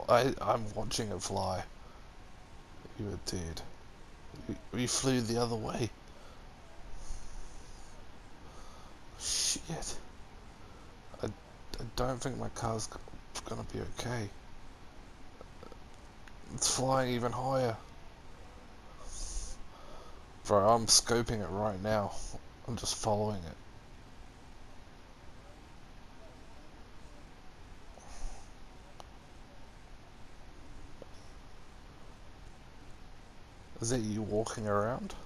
I'm watching it fly. You were dead. You flew the other way. Shit. I don't think my car's gonna be okay. It's flying even higher. Bro, I'm scoping it right now. I'm just following it. Is that you walking around?